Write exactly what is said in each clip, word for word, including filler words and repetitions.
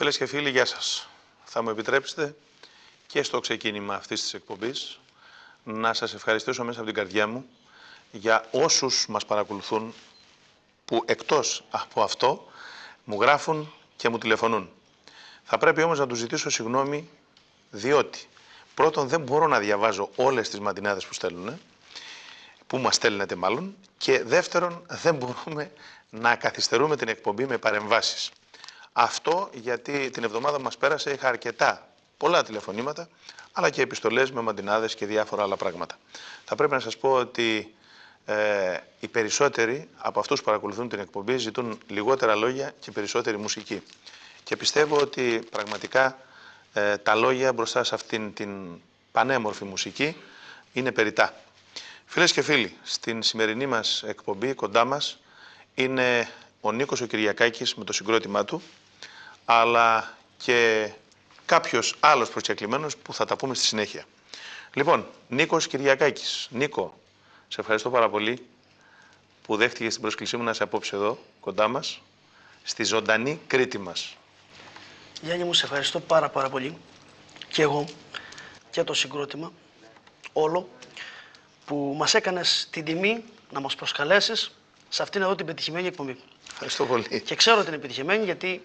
Φίλες και φίλοι, γεια σας. Θα μου επιτρέψετε και στο ξεκίνημα αυτής της εκπομπής να σας ευχαριστήσω μέσα από την καρδιά μου για όσους μας παρακολουθούν που εκτός από αυτό μου γράφουν και μου τηλεφωνούν. Θα πρέπει όμως να τους ζητήσω συγγνώμη, διότι πρώτον δεν μπορώ να διαβάζω όλες τις μαντινάδες που στέλνουν, που μας στέλνετε μάλλον, και δεύτερον δεν μπορούμε να καθυστερούμε την εκπομπή με παρεμβάσεις. Αυτό γιατί την εβδομάδα που μας πέρασε είχα αρκετά, πολλά τηλεφωνήματα, αλλά και επιστολές με μαντινάδες και διάφορα άλλα πράγματα. Θα πρέπει να σας πω ότι ε, οι περισσότεροι από αυτούς που παρακολουθούν την εκπομπή ζητούν λιγότερα λόγια και περισσότερη μουσική. Και πιστεύω ότι πραγματικά ε, τα λόγια μπροστά σε αυτήν την πανέμορφη μουσική είναι περιτά. Φίλες και φίλοι, στην σημερινή μας εκπομπή κοντά μας είναι ο Νίκος ο Κυριακάκης με το συγκρότημά του, αλλά και κάποιος άλλος προσκεκλημένος που θα τα πούμε στη συνέχεια. Λοιπόν, Νίκος Κυριακάκης. Νίκο, σε ευχαριστώ πάρα πολύ που δέχτηκες την πρόσκλησή μου να είσαι απόψε εδώ, κοντά μας, στη ζωντανή Κρήτη μας. Γιάννη μου, σε ευχαριστώ πάρα πάρα πολύ και εγώ και το συγκρότημα όλο που μας έκανες την τιμή να μας προσκαλέσεις σε αυτήν εδώ την πετυχημένη εκπομπή. Ευχαριστώ πολύ. Και ξέρω ότι είναι επιτυχημένη γιατί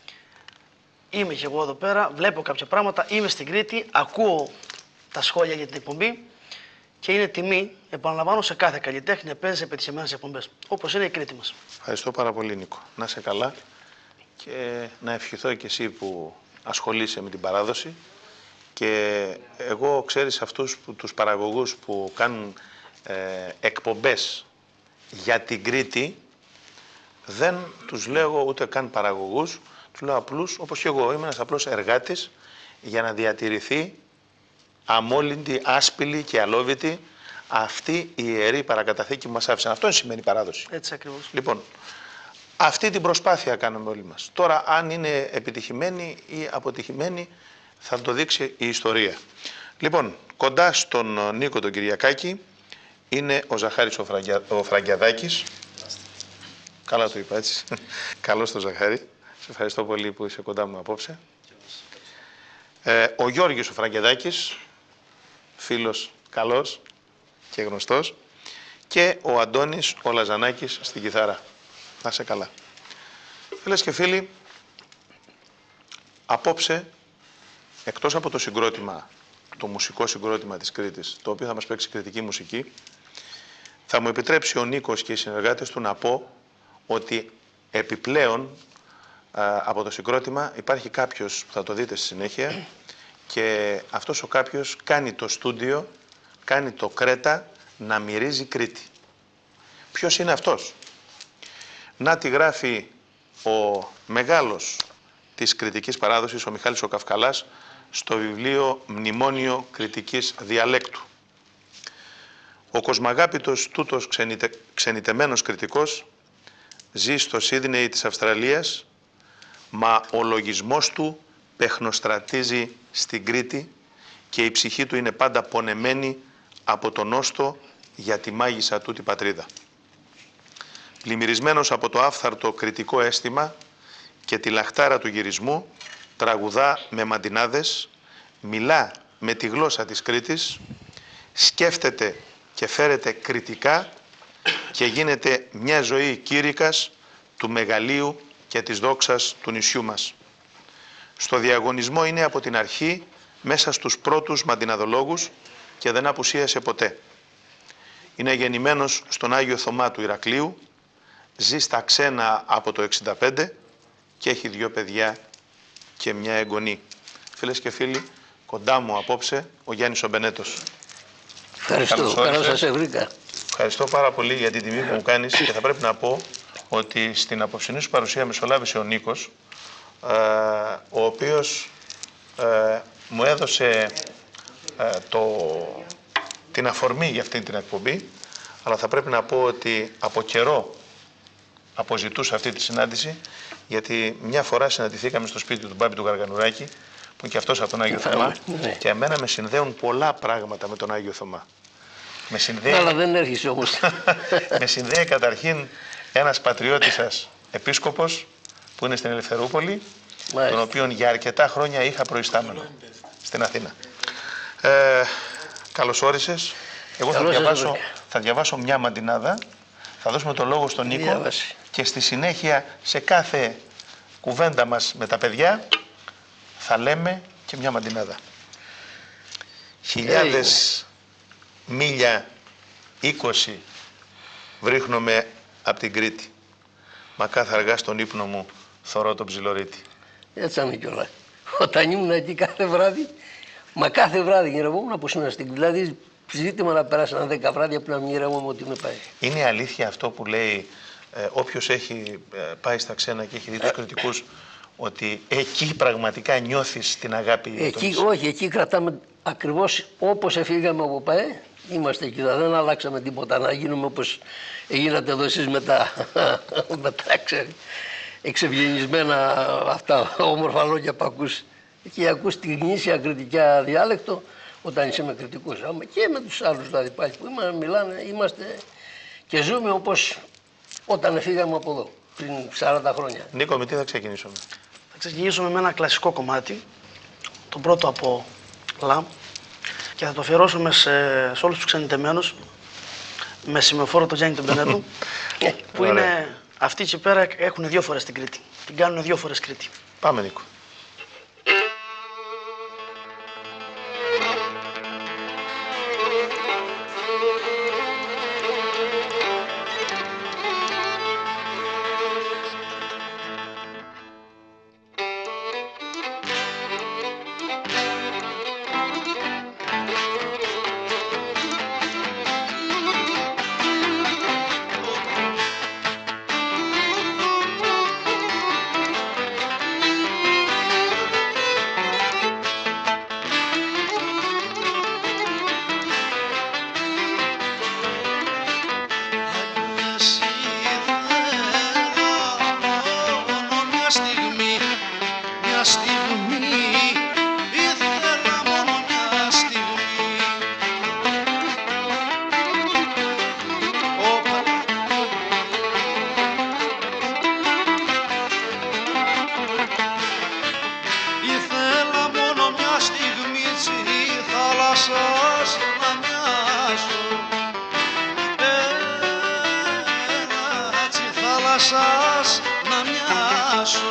είμαι και εγώ εδώ πέρα, βλέπω κάποια πράγματα, είμαι στην Κρήτη, ακούω τα σχόλια για την εκπομπή και είναι τιμή, επαναλαμβάνω, σε κάθε καλλιτέχνη να παίζει σε πετυχημένες εκπομπές, όπως είναι η Κρήτη μας. Ευχαριστώ πάρα πολύ, Νίκο. Να είσαι καλά και να ευχηθώ και εσύ που ασχολείσαι με την παράδοση. Και εγώ, ξέρεις, αυτούς που, τους παραγωγούς που κάνουν ε, εκπομπές για την Κρήτη, δεν τους λέω ούτε καν παραγωγούς, τους λέω απλούς, όπως και εγώ, είμαι ένας απλός εργάτης για να διατηρηθεί αμόλυντη, άσπηλη και αλόβητη αυτή η ιερή παρακαταθήκη που μας άφησαν. Αυτό σημαίνει παράδοση. Έτσι ακριβώς. Λοιπόν, αυτή την προσπάθεια κάνουμε όλοι μας. Τώρα, αν είναι επιτυχημένη ή αποτυχημένη, θα το δείξει η ιστορία. Λοιπόν, κοντά στον Νίκο τον Κυριακάκη είναι ο Ζαχάρης ο, Φραγκια... ο Φραγκιαδάκης. Καλά το είπα, έτσι. Καλώς το Ζαχάρη. Σε ευχαριστώ πολύ που είσαι κοντά μου απόψε. Ε, ο Γιώργης ο Φραγκιαδάκης, φίλος καλός και γνωστός. Και ο Αντώνης ο Λαζανάκης στην κιθάρα. Να είσαι καλά. Φίλες και φίλοι, απόψε, εκτός από το συγκρότημα, το μουσικό συγκρότημα της Κρήτης, το οποίο θα μας παίξει κριτική μουσική, θα μου επιτρέψει ο Νίκος και οι συνεργάτες του να πω ότι επιπλέον α, από το συγκρότημα υπάρχει κάποιος που θα το δείτε στη συνέχεια και αυτός ο κάποιος κάνει το στούντιο, κάνει το Κρέτα να μυρίζει Κρήτη. Ποιος είναι αυτός? Να τη γράφει ο μεγάλος της κριτικής παράδοσης, ο Μιχάλης ο Καυκαλάς, στο βιβλίο «Μνημόνιο κριτικής διαλέκτου». Ο κοσμαγάπητος τούτος ξενιτε... ξενιτεμένος κριτικός ζει στο Σίδνεϊ της Αυστραλίας, μα ο λογισμός του πεχνοστρατίζει στην Κρήτη και η ψυχή του είναι πάντα πονεμένη από τον νόστο για τη μάγισσα του την πατρίδα. Πλημμυρισμένος από το άφθαρτο κριτικό αίσθημα και τη λαχτάρα του γυρισμού, τραγουδά με μαντινάδες, μιλά με τη γλώσσα της Κρήτης, σκέφτεται και φέρεται κριτικά και γίνεται μια ζωή κήρυκας του μεγαλείου και της δόξας του νησιού μας. Στο διαγωνισμό είναι από την αρχή μέσα στους πρώτους μαντιναδολόγους και δεν απουσίασε ποτέ. Είναι γεννημένος στον Άγιο Θωμά του Ηρακλείου, ζει στα Ξένα από το εξήντα πέντε και έχει δύο παιδιά και μια εγγονή. Φίλες και φίλοι, κοντά μου απόψε ο Γιάννης ο Μπενέτος. Ευχαριστώ, καλώς σας βρήκα. Ευχαριστώ πάρα πολύ για την τιμή που μου κάνεις και θα πρέπει να πω ότι στην απόψινή σου παρουσία μεσολάβησε ο Νίκος, ε, ο οποίος ε, μου έδωσε ε, το, την αφορμή για αυτή την εκπομπή, αλλά θα πρέπει να πω ότι από καιρό αποζητούσα αυτή τη συνάντηση, γιατί μια φορά συναντηθήκαμε στο σπίτι του Μπάμπη του Γαργανουράκη, που είναι και αυτός από τον Άγιο Θωμά, ναι. Και εμένα με συνδέουν πολλά πράγματα με τον Άγιο Θωμά. Με συνδέει... Αλλά δεν έρχεσαι όμως. με συνδέει καταρχήν ένας πατριώτης σας επίσκοπος, που είναι στην Ελευθερούπολη, Μάλιστα. τον οποίο για αρκετά χρόνια είχα προϊστάμενο στην Αθήνα. Ε, καλώς όρισες. Εγώ θα Καλώς διαβάσω, ήρθατε. θα διαβάσω μια μαντινάδα, θα δώσουμε το λόγο στον Νίκο Διάβασε. και στη συνέχεια σε κάθε κουβέντα μας με τα παιδιά θα λέμε και μια μαντινάδα. Χιλιάδες μίλια, είκοσι, βρίχνομαι από την Κρήτη. Μα κάθε αργά στον ύπνο μου θωρώ το ψιλορίτη. Έτσι είναι κιόλα. Όταν ήμουν εκεί κάθε βράδυ, μα κάθε βράδυ γυρευόμουν από συναστική. Δηλαδή, ζήτημα να περάσαν δέκα βράδια που να μην γυρεύομαι ότι με πάει. Είναι αλήθεια αυτό που λέει ε, όποιος έχει ε, πάει στα ξένα και έχει δει τους κριτικούς, ότι εκεί πραγματικά νιώθεις την αγάπη των Εκεί, νησί. όχι, εκεί κρατάμε ακριβώς όπως εφήγαμε από ΠΑΕ. Είμαστε εκεί, δεν αλλάξαμε τίποτα. Να γίνουμε όπως γίνατε εδώ εσείς με τα, με τα ξέρει, εξευγενισμένα αυτά όμορφα λόγια που ακούς. Και ακούς την γνήσια κριτικά διάλεκτο όταν είσαι με κριτικούς. Άμα και με τους άλλους δηλαδή πάλι που είμαστε, μιλάνε, είμαστε και ζούμε όπως όταν φύγαμε από εδώ πριν σαράντα χρόνια. Νίκο, με τι θα ξεκινήσουμε? Θα ξεκινήσουμε με ένα κλασικό κομμάτι, το πρώτο από Λαμ, και θα το αφιερώσουμε σε, σε όλους τους ξενιτεμένους με σημεοφόρο το Γιάννη τον Πενέτου, που Ωραία. είναι αυτοί εκεί πέρα έχουν δύο φορές την Κρήτη. Την κάνουν δύο φορές Κρήτη. Πάμε, Νίκο. Ήθελα μόνο μια στιγμή τσι θάλασσας να μοιάσω. Ένα τσι θάλασσας να μοιάσω.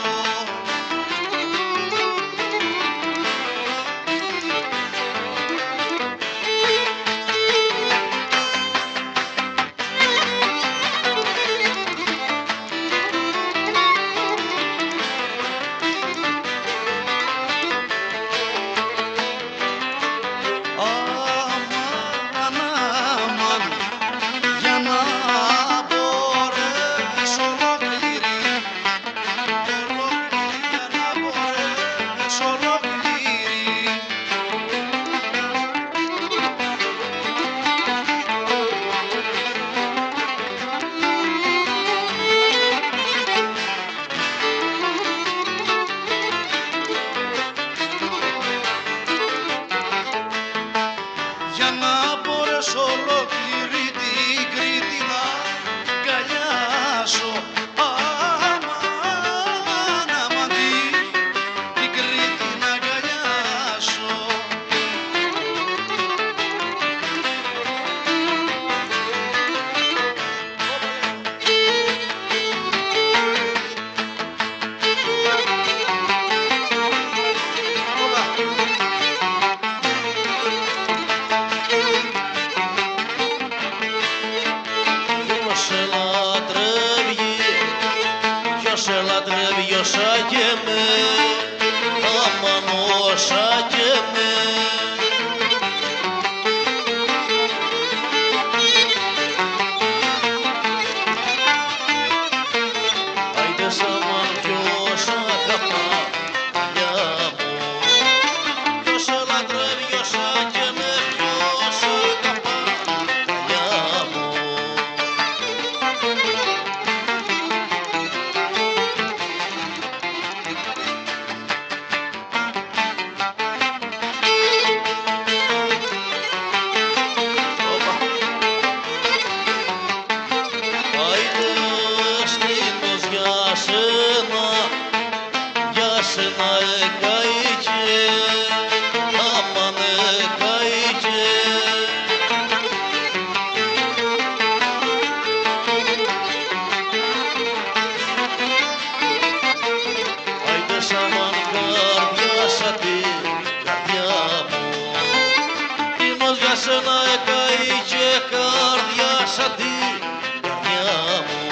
Αμάν, αμάν, για να μπορέσω ολόκληρη σένα εκαεί και καρδιά σαν την καρδιά μου.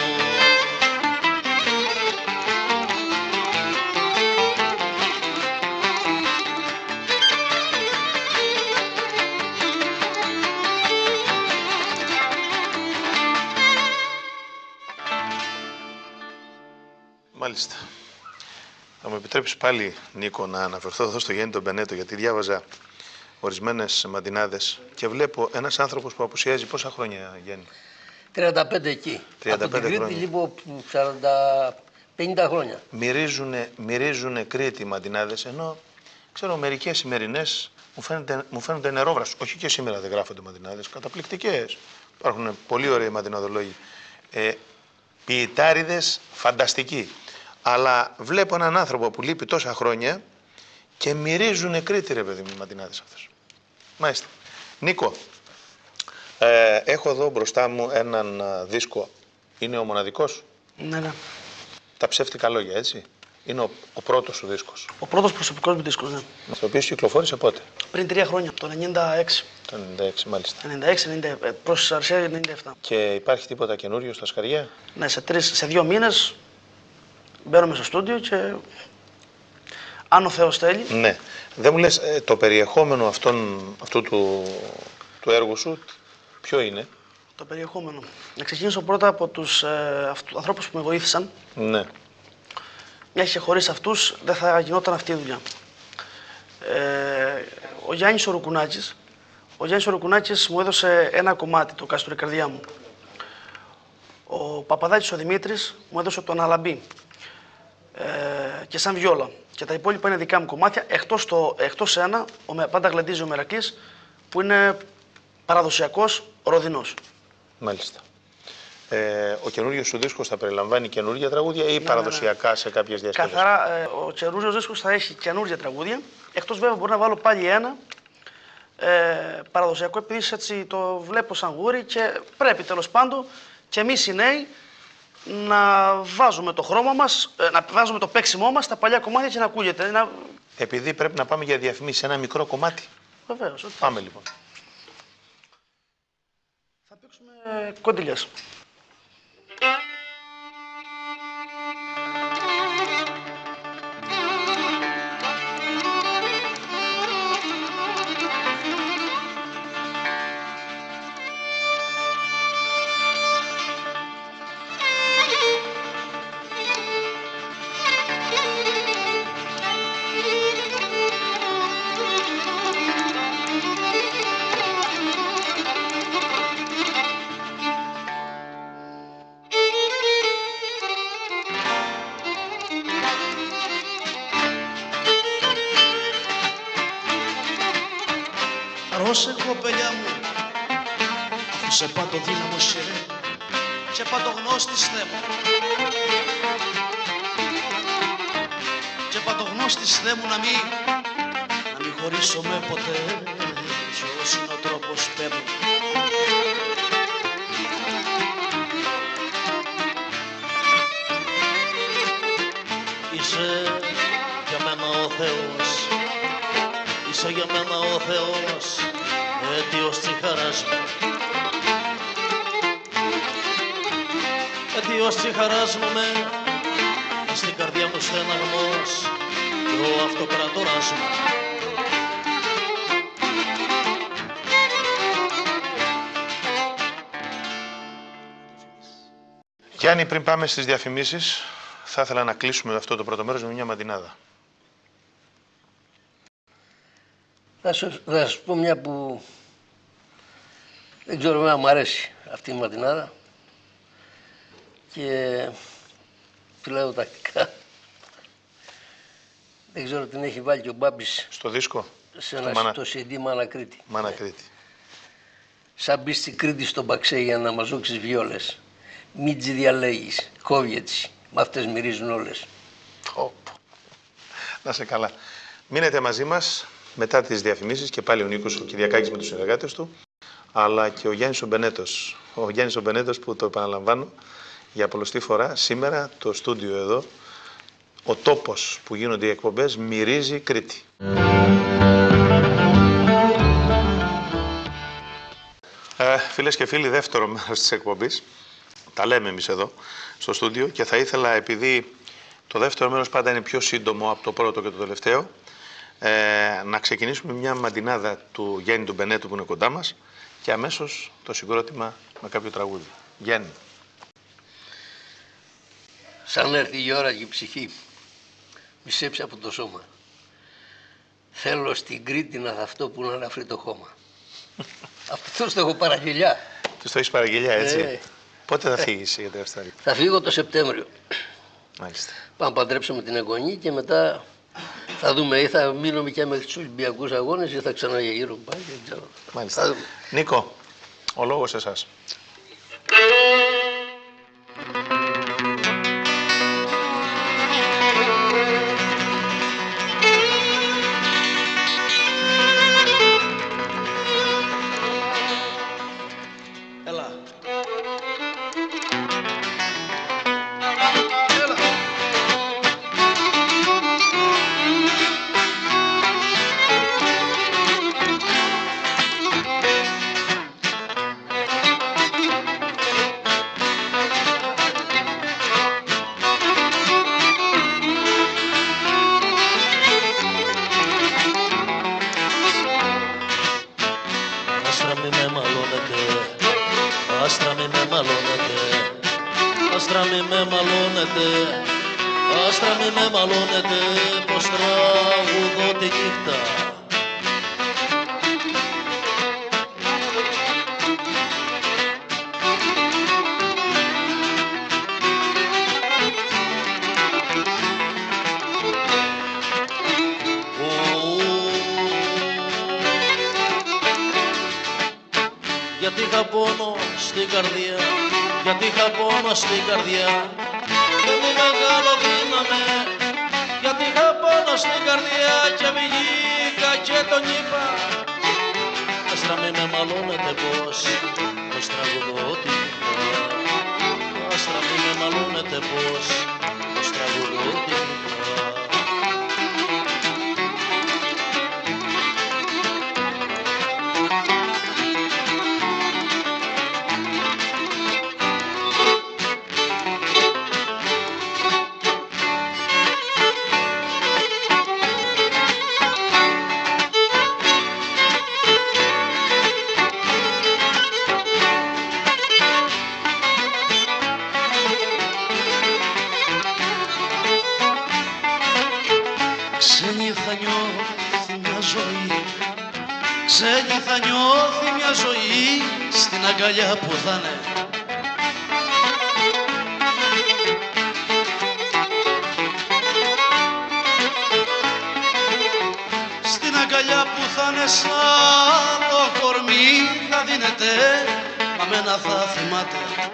Μάλιστα. Θα μου επιτρέψει πάλι, Νίκο, να αναφερθώ εδώ στο Γιάννη τον Μπενέτο, γιατί διάβαζα ορισμένες μαντινάδες και βλέπω ένας άνθρωπος που απουσιάζει πόσα χρόνια, Γιάννη? τριάντα πέντε εκεί. τριάντα πέντε Από την Κρήτη χρόνια. λίγο σαράντα πενήντα χρόνια. Μυρίζουνε, μυρίζουνε Κρήτη οι μαντινάδες, ενώ ξέρω μερικές σημερινές μου φαίνονται, μου φαίνονται νερόβρασος. Όχι και σήμερα δεν γράφονται μαντινάδες, καταπληκτικές. Υπάρχουν πολύ ωραίοι μαντιναδολόγοι. Ε, ποιητάριδες φανταστικοί. Αλλά βλέπω έναν άνθρωπο που λείπει τόσα χρόνια και μυρίζουνε Κρήτη, ρε παιδί μου, οι μαντινάδες αυτές. Μάλιστα. Νίκο, ε, έχω εδώ μπροστά μου έναν α, δίσκο. Είναι ο μοναδικός. Ναι, ναι. Τα ψεύτικα λόγια, έτσι. Είναι ο, ο πρώτος σου δίσκος. Ο πρώτος προσωπικός μου δίσκος, ναι. Στο οποίο κυκλοφόρησε πότε? Πριν τρία χρόνια, το ενενήντα έξι. Το ενενήντα έξι, μάλιστα. ενενήντα έξι, ενενήντα, προς αρχαία ενενήντα επτά. Και υπάρχει τίποτα καινούριο στα σκαριά? Ναι, σε, τρεις, σε δύο μήνες μπαίνουμε στο στούντιο και αν ο Θεός θέλει. Ναι. Δεν μου λες ε, το περιεχόμενο αυτών, αυτού του, του έργου σου, ποιο είναι? Το περιεχόμενο. Να ξεκινήσω πρώτα από τους ε, αυτού, ανθρώπους που με βοήθησαν. Ναι. Μια και χωρίς αυτούς δεν θα γινόταν αυτή η δουλειά. Ε, ο Γιάννης ο Ρουκουνάκης, ο Γιάννης ο Ρουκουνάκης μου έδωσε ένα κομμάτι, το «Κάστορη καρδιά μου». Ο Παπαδάκης ο Δημήτρης μου έδωσε τον Αλαμπή ε, και σαν βιόλα. Και τα υπόλοιπα είναι δικά μου κομμάτια, εκτός, το, εκτός ένα, ο πάντα γλεντίζει ο Μερακλής, που είναι παραδοσιακός Ροδινός. Μάλιστα. Ε, ο καινούριος σου δίσκος θα περιλαμβάνει καινούργια τραγούδια ή ναι, παραδοσιακά ναι, ναι. σε κάποιες διασκευές? Καθαρά, ε, ο καινούριος δίσκος θα έχει καινούργια τραγούδια, εκτός βέβαια μπορεί να βάλω πάλι ένα ε, παραδοσιακό, επειδή έτσι το βλέπω σαν γούρι και πρέπει τέλος πάντων και εμείς οι νέοι να βάζουμε το χρώμα μας, ε, να βάζουμε το παίξιμό μας στα παλιά κομμάτια και να ακούγεται. Να... Επειδή πρέπει να πάμε για διαφημίσεις, ένα μικρό κομμάτι. Βεβαίως. Πάμε λοιπόν. Θα παίξουμε κοντιλιές. Ρώσε κοπελιά μου, αφού σε πάντο δύναμο σειρέ και πάντο γνώστης Θεέ μου, και πάντο γνώστης Θεέ μου να μην, να μην χωρίσουμε ποτέ, ποιος είναι ο τρόπος Θεέ μου. Είσαι για μένα ο Θεός, είσαι για μένα ο Θεός, αιτίος της χαράς μου. Αιτίος της χαράς μου, ναι, στην καρδιά μου στεναγμός και ο αυτοκρατοράς μου. Γιάννη, πριν πάμε στις διαφημίσεις, θα ήθελα να κλείσουμε αυτό το πρώτο μέρος με μια μαντινάδα. Θα σου, θα σου πω μια που δεν ξέρω αν μου αρέσει αυτή η ματινάδα και του λέω τακτικά. Δεν ξέρω την έχει βάλει και ο Μπάμπης Στο δίσκο, σε στο ένα Μάνα... στο σι ντι Μάνα Κρήτη. Μάνα Κρήτη. Σαν μπει στην Κρήτη στον Παξέ για να μας δώξεις βιόλες. Μην τσι διαλέγεις, κόβει έτσι, με αυτές μυρίζουν όλες. Ω, να σε καλά. Μείνετε μαζί μας μετά τις διαφημίσεις και πάλι ο Νίκος ο Κυριακάκης με τους συνεργάτες του, αλλά και ο Γιάννης ο Μπενέτος. Ο Γιάννης ο Μπενέτος που το επαναλαμβάνω για πολλοστή φορά, σήμερα το στούντιο εδώ, ο τόπος που γίνονται οι εκπομπές μυρίζει Κρήτη. Φίλες και φίλοι, δεύτερο μέρος της εκπομπής. Τα λέμε εμείς εδώ στο στούντιο και θα ήθελα, επειδή το δεύτερο μέρος πάντα είναι πιο σύντομο από το πρώτο και το τελευταίο, ε, να ξεκινήσουμε μια μαντινάδα του Γιάννη του Μπενέτου που είναι κοντά μας και αμέσως το συγκρότημα με κάποιο τραγούδι. Γιάννη. Σαν έρθει η ώρα και η ψυχή μισέψει από το σώμα. Θέλω στην Κρήτη να δαυτώ που να αναφρεί το χώμα. Αυτό το έχω παραγγελιά. Τους το έχεις παραγγελιά, έτσι. Ε. Πότε θα φύγεις για την Αυστραλία? Θα φύγω το Σεπτέμβριο. Μάλιστα. Πάμε να παντρέψουμε την εγγονή και μετά θα δούμε ή θα μείνουμε και μέχρι τους Ολυμπιακούς Αγώνες ή θα ξαναγυρω πάλι, δεν ξέρω. Μάλιστα. Νίκο, ο λόγος σε εσάς. Γιατί είχα πόνο στην καρδιά, γιατί είχα πόνο στην καρδιά και μου μεγάλο δύναμε. Γιατί είχα πόνο στην καρδιά και βγήκα και τον είπα, άστρα μη με μαλώνετε πως, πως τραγουδώ την νύχτα. Άστρα μη με μαλώνετε πως, πως τραγουδώ την νύχτα. Ξένη θα νιώθει μια ζωή, ξένη θα νιώθει μια ζωή στην αγκαλιά που θα είναι. Στην αγκαλιά που θα είναι σαν το κορμί θα δίνεται, μα μένα θα θυμάται.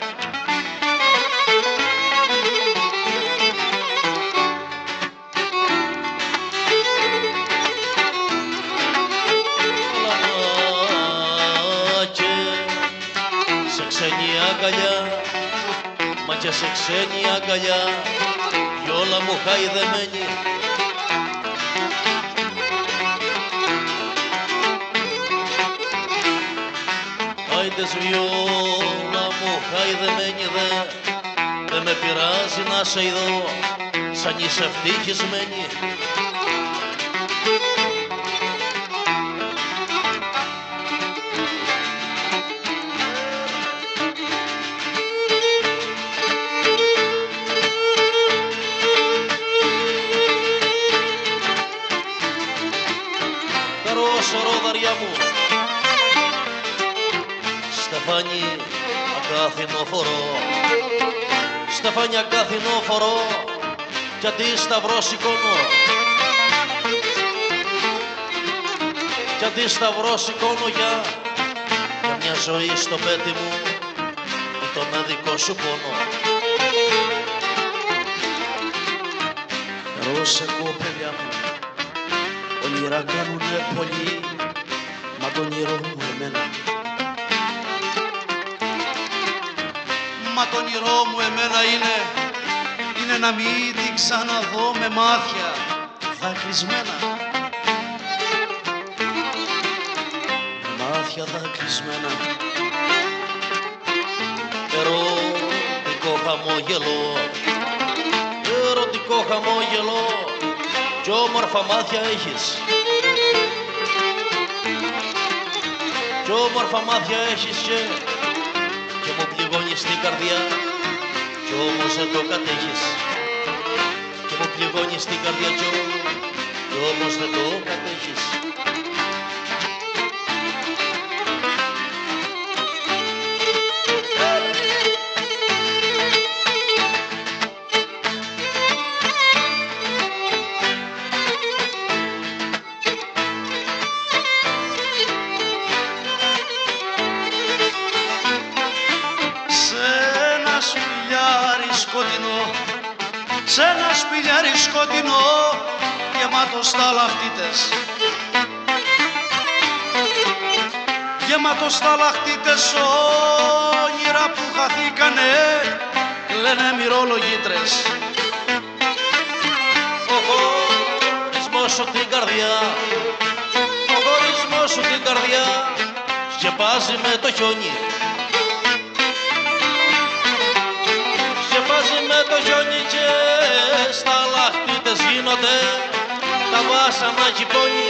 Μα και σε ξένη αγκαλιά κι όλα μου χαϊδεμένη. Άιντες βιόλα μου χαϊδεμένη δε, δε με πειράζει να σε ειδώ σαν είσαι ευτυχισμένη. Ρόδαριά μου στεφάνι ακάθινο φορώ, στεφάνι ακάθινο φορώ κι αντί σταυρό σηκώνω, κι αντί σταυρό σηκώνω για, για μια ζωή στο πέτι μου ή τον αδικό σου πόνο. Ρώσε κοπέλια μου, όνειρα κάνουνε πολύ, μα το όνειρό μου εμένα, μα το όνειρό μου εμένα είναι, είναι να μην την ξαναδώ με μάτια δακρυσμένα. Με μάτια δακρυσμένα. χαμόγελο, ερωτικό χαμόγελο κι όμορφα μάτια έχεις. Κι όμορφα μάτια έχεις και, και μου πληγώνεις την καρδιά κι όμως δεν το κατέχεις. Και μου πληγώνεις την καρδιά κι, κι όμως δεν το κατέχεις. Σ' ένα σπηλιάρι σκοτεινό γεμάτο σταλαχτίτες, γεμάτο σταλαχτίτες όνειρα που χαθήκανε, λένε μυρολογήτρες. Ο χωρισμός σου την καρδιά, ο χωρισμός σου την καρδιά σκεπάζει με το χιόνι. Με το χιόνι και σταλαχτίτες γίνονται τα βάσανα κυπώνει.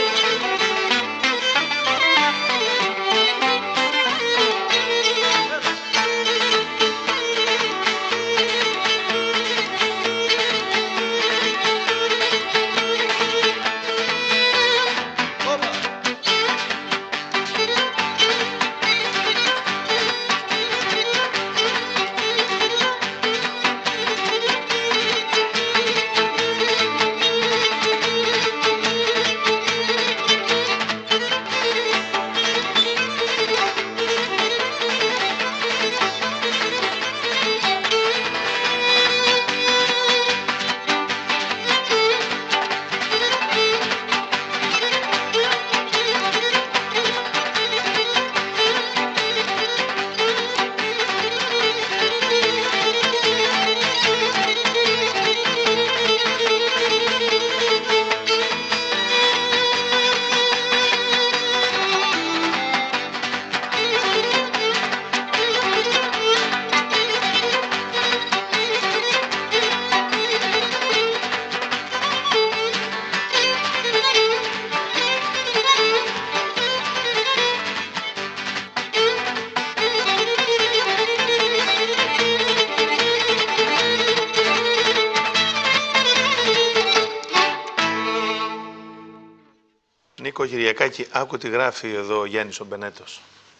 Νίκο Κυριακάκη, άκου τι γράφει εδώ ο Γιάννης ο Μπενέτος.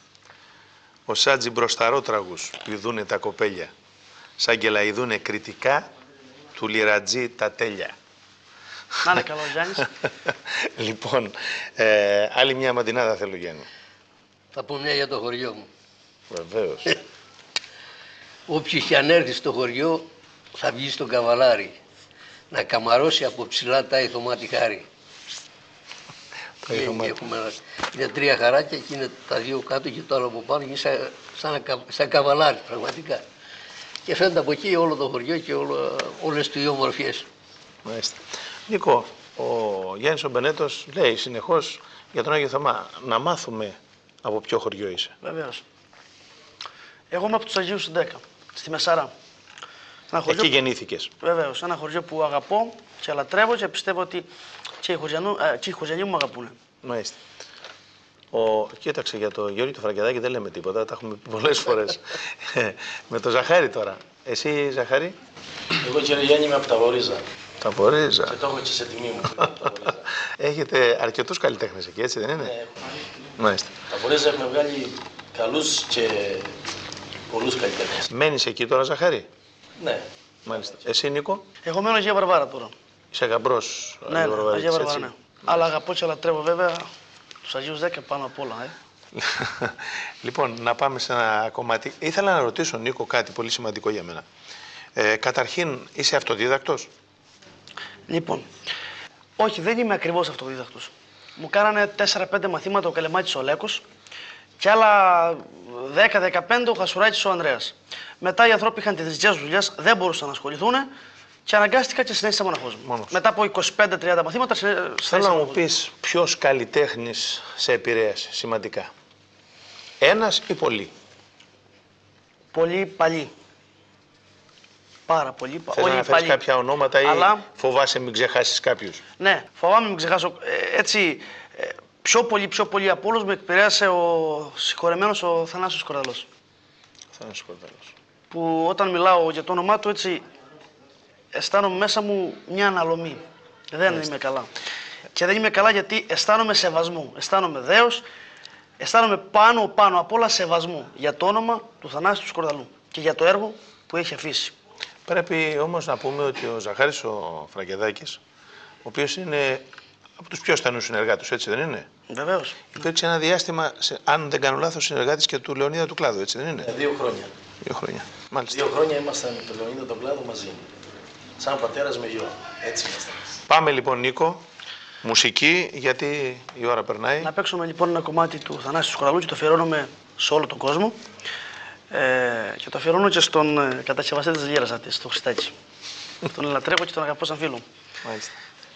Ο Σάτζι μπροσταρό τραγούς, πηδούνε τα κοπέλια, σαν γελαϊδούνε κριτικά, του λιρατζή τα τέλεια. Να είναι καλό, Γιάννης. Λοιπόν, ε, άλλη μια μαντινάδα θέλω, Γιάννη. Θα πω μια για το χωριό μου. Βεβαίως. Όποιος και αν έρθει στο χωριό θα βγει στο καβαλάρι να καμαρώσει από ψηλά τα ηθωμάτι χάρη. Και έχουμε, είναι τρία χαράκια και είναι τα δύο κάτω και το άλλο από πάνω, είναι σαν, σαν, σαν καβαλάρι πραγματικά. Και φαίνεται από εκεί όλο το χωριό και όλο, όλες του οι ομορφιές. Μάλιστα. Νίκο, ο Γιάννης ο Μπενέτος λέει συνεχώς για τον Άγιο Θωμά να μάθουμε από ποιο χωριό είσαι. Βεβαίως. Εγώ είμαι από τους Αγίους Συντέκα, στη Μεσαρά. Ένα χωριό... Εκεί γεννήθηκες. Βεβαίως. Ένα χωριό που αγαπώ και λατρεύω και πιστεύω ότι και οι χωριανού, ε, και οι χωριανοί μου αγαπούν. Μάλιστα. Ο... Κοίταξε, για το Γιώργη το Φραγκεδάκη δεν λέμε τίποτα, τα έχουμε πει πολλές φορές. Με το Ζαχάρη τώρα. Εσύ, Ζαχάρη? Εγώ, κύριε Γιάννη, είμαι από τα Βορίζα. Τα Βορίζα. Και το έχω και σε τιμή μου. Έχετε αρκετούς καλλιτέχνες εκεί, έτσι δεν είναι? Ναι, μάλιστα. Τα Βορίζα έχουμε βγάλει καλούς και πολλούς καλλιτέχνες. Μένεις εκεί τώρα, Ζαχάρη? Ναι. Μάλιστα. Εσύ, Νίκο? Εγώ μένω Αγία Βαρβάρα τώρα. Είσαι γαμπρός. Ναι, ναι, Αγία Βαρβάρα, ναι. Αλλά αγαπώ και λατρεύω βέβαια τους Αγίους Δέκα πάνω απ' όλα. Ε. Λοιπόν, να πάμε σε ένα κομμάτι. Ήθελα να ρωτήσω, Νίκο, κάτι πολύ σημαντικό για μένα. Ε, καταρχήν, είσαι αυτοδίδακτος? Λοιπόν, όχι, δεν είμαι ακριβώς αυτοδίδακτος. Μου κάνανε τέσσερα πέντε μαθήματα ο Καλεμάτης ο Λέκος και άλλα δέκα δεκαπέντε ο Χασουράκης ο Ανδρέας. Μετά οι άνθρωποι είχαν τις δικές δουλειές, δεν μπορούσαν να ασχοληθούν και αναγκάστηκα και συνέχισα μοναχός μου. Μόνος. Μετά από είκοσι πέντε τριάντα μαθήματα συνέχισα. Θέλω να μου πεις ποιος καλλιτέχνης σε επηρέασε σημαντικά. Ένας ή πολλοί? Πολύ παλιοί. Πάρα πολύ. Θες Όλοι να οι αναφέρεις παλιοί. κάποια ονόματα ή Αλλά- φοβάσαι μην ξεχάσεις κάποιους? Ναι, φοβάμαι μην ξεχάσω. Ε, έτσι, ε, πιο πολύ, πιο πολύ από όλους με επηρέασε ο συγχωρεμένος ο Θανάσιος Κορδαλός. Θανάσιος Κορδαλός. Που όταν μιλάω για το όνομά του, έτσι, αισθάνομαι μέσα μου μια αναλωμή. Δεν είμαι καλά. Και δεν είμαι καλά γιατί αισθάνομαι σεβασμό. Αισθάνομαι δέος, αισθάνομαι πάνω, πάνω απ' όλα σεβασμό για το όνομα του Θανάσιου Σκορδαλού και για το έργο που έχει αφήσει. Πρέπει όμως να πούμε ότι ο Ζαχάρης ο Φραγκεδάκης, ο οποίος είναι από τους πιο στενούς συνεργάτες, έτσι δεν είναι? Βεβαίως. Υπήρξε ένα διάστημα, σε, αν δεν κάνω λάθος, συνεργάτης και του Λεωνίδα του Κλάδου, έτσι δεν είναι? Ε, Δύο χρόνια. Δύο χρόνια. Μάλιστα. Δύο χρόνια ήμασταν με τον Λεωνίδα τον Κλάδο μαζί. Σαν πατέρας με γιο. Έτσι ήμασταν. Πάμε λοιπόν, Νίκο, μουσική, γιατί η ώρα περνάει. Να παίξουμε λοιπόν ένα κομμάτι του Θανάση Σκορδαλού και το αφιερώνουμε σε όλο τον κόσμο. Ε, και το αφιερώνω και στον ε, κατασκευαστή της Λίρας αυτής, τον Χριστάκη. Τον λατρεύω και τον αγαπώ σαν φίλο μου. Μάλιστα.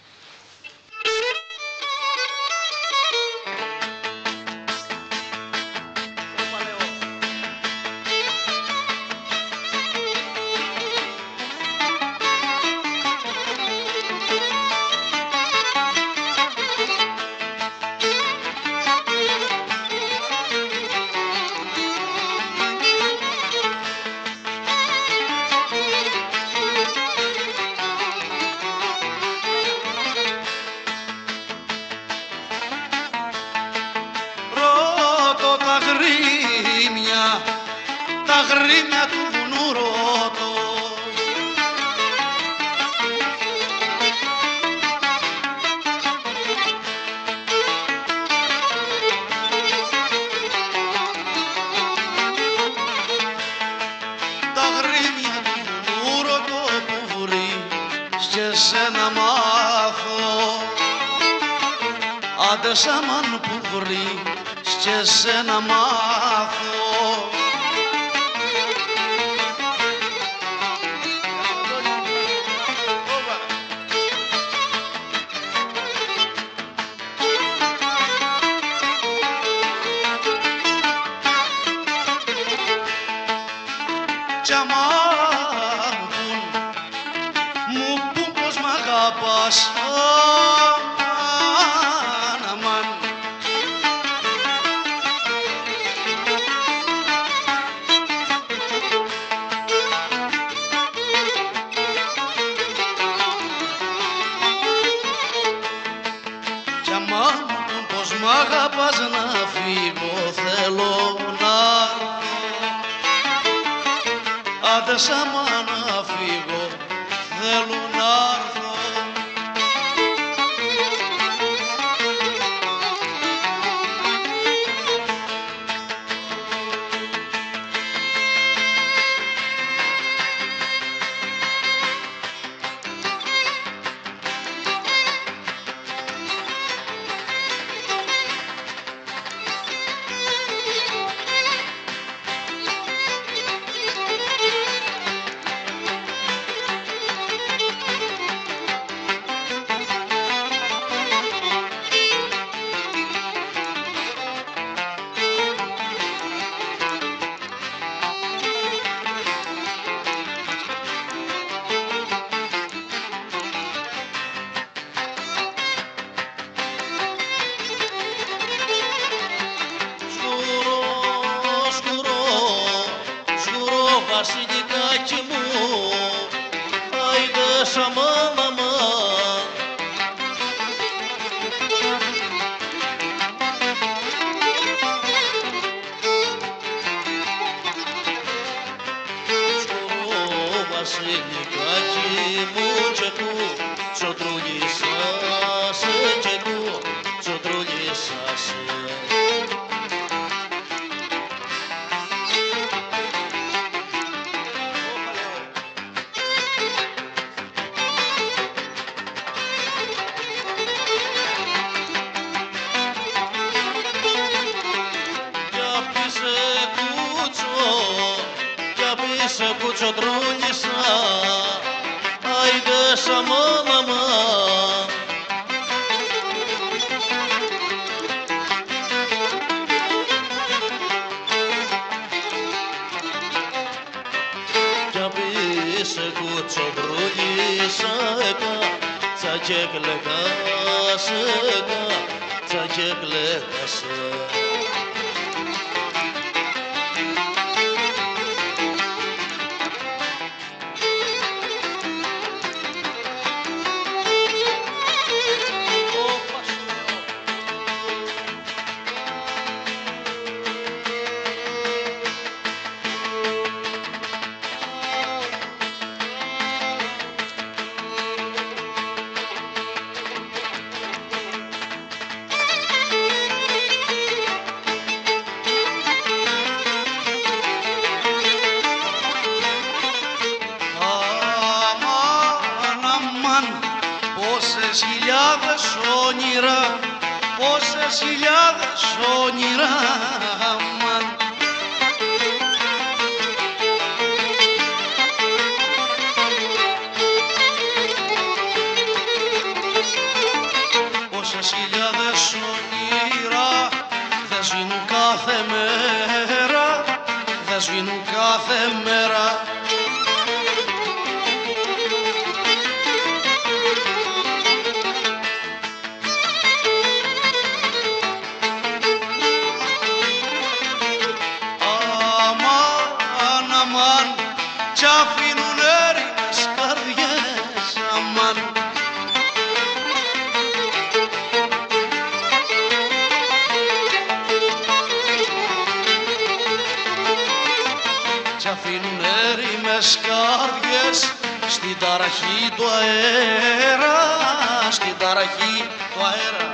Ρωτώ τα γρήμια, τα γρήμια του βουνού ρωτώ. Τα γρήμια του βουνού ρωτώ που βρεις και σένα μάθω. Άντε σαμάν που βρεις και σένα μάθω. Κι αμάν πουν, μου πουν πως μ' αγαπάς. Αμάν, αμάν. Κι αμάν μου πουν πως μ' αγαπάς, να φύγω θέλω να έρθω. Άντε σαμά να φύγω, θέλω να έρθω. çekilekasıka çekilekası. Πόσες χιλιάδες όνειρα, πόσες χιλιάδες όνειρα, αμάν. Πόσες χιλιάδες όνειρα δεν σβήνουν κάθε μέρα, δεν σβήνουν κάθε μέρα. Κι αφήνουν έρημες καρδιές, αμάν. Κι αφήνουν έρημες καρδιές στην ταραχή του αέρα, στην ταραχή του αέρα.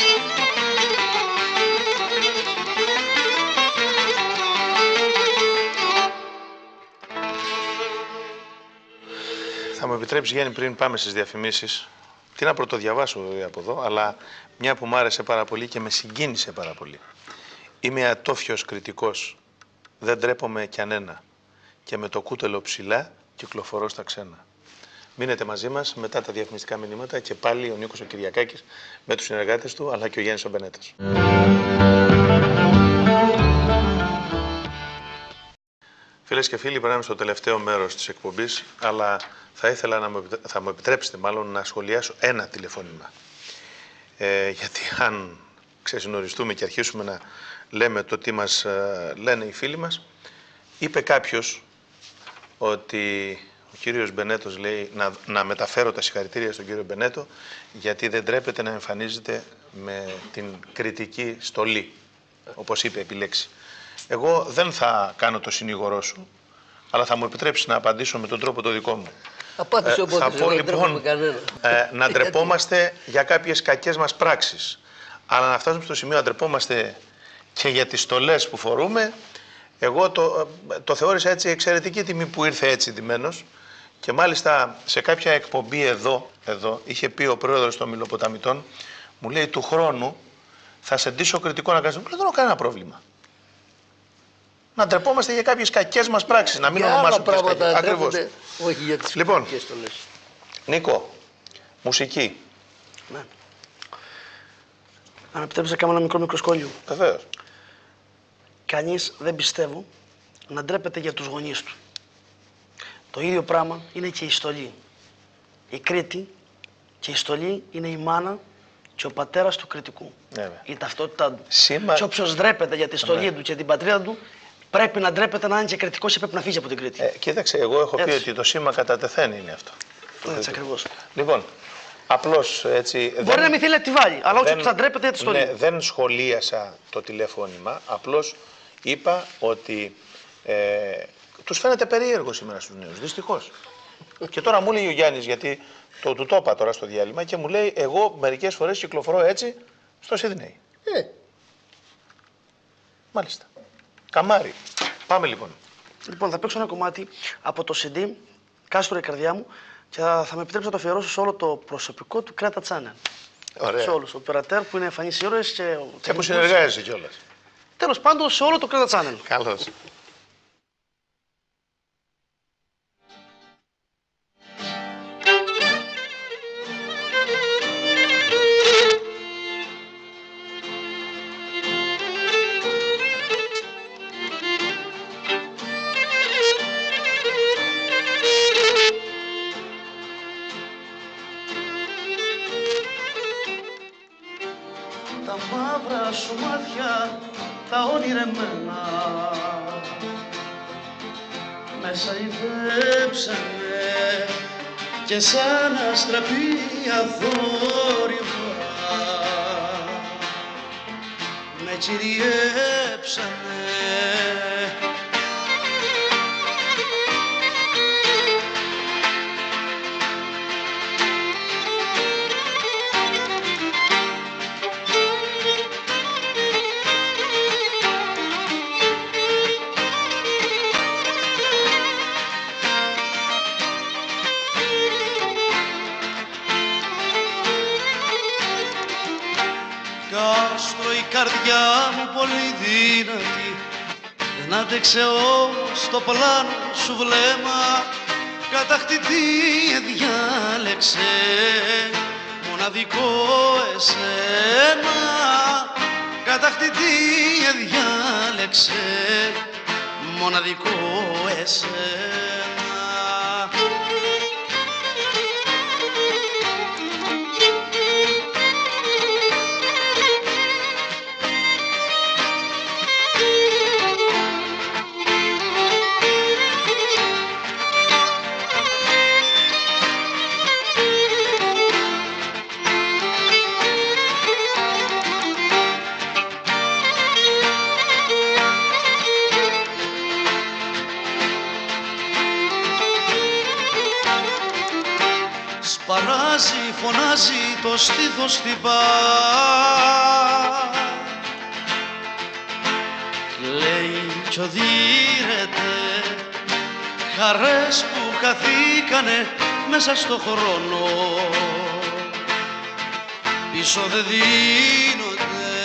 Θα μου επιτρέψει, Γιάννη, πριν πάμε στις διαφημίσεις, τι να πρωτοδιαβάσω από εδώ, αλλά μια που μου άρεσε πάρα πολύ και με συγκίνησε πάρα πολύ. Είμαι ατόφιος κριτικός, δεν τρέπομαι κι ανένα και με το κούτελο ψηλά κυκλοφορώ στα ξένα. Μείνετε μαζί μας μετά τα διαφημιστικά μηνύματα και πάλι ο Νίκος ο Κυριακάκης με τους συνεργάτες του, αλλά και ο Γιάννης ο Μπενέτος. Φίλες και φίλοι, περνάμε στο τελευταίο μέρος της εκπομπής, αλλά θα ήθελα να μου, θα μου επιτρέψετε μάλλον να σχολιάσω ένα τηλεφώνημα. Ε, γιατί αν ξεσυνοριστούμε και αρχίσουμε να λέμε το τι μας ε, λένε οι φίλοι μας, είπε κάποιος ότι ο κύριος Μπενέτος λέει να, να μεταφέρω τα συγχαρητήρια στον κύριο Μπενέτο γιατί δεν τρέπεται να εμφανίζεται με την κριτική στολή, όπως είπε επιλέξει. Εγώ δεν θα κάνω το συνήγορό σου, αλλά θα μου επιτρέψει να απαντήσω με τον τρόπο το δικό μου. Απάντησε Ε, οπότε, θα πω δεν λοιπόν κανένα. ε, να ντρεπόμαστε για κάποιες κακές μας πράξεις. Αλλά να φτάσουμε στο σημείο να ντρεπόμαστε και για τις στολές που φορούμε. Εγώ το, το θεώρησα έτσι εξαιρετική τιμή που ήρθε έτσι ντυμένος. Και μάλιστα σε κάποια εκπομπή εδώ, εδώ είχε πει ο πρόεδρος των Μιλοποταμιτών, μου λέει του χρόνου θα σε ντύσω κριτικό να κάνεις. Μου λέει δεν έχω κανένα πρόβλημα. Να ντρεπόμαστε για κάποιες κακές μας πράξεις, να μην ονομάσουμε τις κακές. Ακριβώς. Όχι για τις Λοιπόν, κακές στολές. Νίκο, μουσική. Ναι. Αν επιτρέψετε να κάνω ένα μικρό μικρό σχόλιο. Βεβαίως. Κανείς δεν πιστεύω να ντρέπεται για τους γονείς του. Το ίδιο πράγμα είναι και η στολή. Η Κρήτη και η στολή είναι η μάνα και ο πατέρας του κριτικού. Βέβαια. Η ταυτότητά του. Σήμα... Και όποιος ντρέπεται για τη στολή Ναι. του και την πατρίδα του, πρέπει να ντρέπεται να είναι και κριτικός και πρέπει να φύγει από την Κρήτη. Ε, κοίταξε, εγώ έχω πει Έτσι. ότι το σήμα κατά τεθέν είναι αυτό. Έτσι ακριβώς. Λοιπόν, απλώς έτσι... Μπορεί δεν, να μην θέλει να τη βάλει, αλλά όχι δεν- που θα ντρέπεται για τη στολή. Ναι, δεν σχολίασα το τηλεφώνημα, απλώς είπα ότι ε, τους φαίνεται περίεργο σήμερα στους νέους, δυστυχώς. Και τώρα μου λέει ο Γιάννης, γιατί το, του το είπα τώρα στο διάλειμμα και μου λέει εγώ μερικές φορές κυκλοφορώ έτσι στο Σιδνέι. Ε, Μάλιστα. Καμάρι. Πάμε λοιπόν. Λοιπόν, θα παίξω ένα κομμάτι από το σι ντι, Κάστρο η καρδιά μου, και θα, θα με επιτρέψει να το αφιερώσω σε όλο το προσωπικό του Κρέτα Channel. Ωραία. Σε όλους. Ο Περατέρ που είναι εμφανής ήρωες και... ο Και που τεχνικός. συνεργάζεσαι κιόλας. Τέλος πάντων, σε όλο το Κρέτα Channel. Καλώς. ονειρεμένα με σαϊδέψανε και σαν αστραπία θόρυβα με κυριέψανε. Κάστρο η καρδιά μου πολύ δύνατη, δεν άντεξε όμως το πλάνο σου βλέμμα. Κατακτητή διάλεξε μοναδικό εσένα, κατακτητή διάλεξε μοναδικό εσένα. Σπαράζει, φωνάζει, το στήθος χτυπά, κλαίει κι οδύρεται χαρές που χαθήκανε μέσα στο χρόνο, πίσω δεν δίνονται.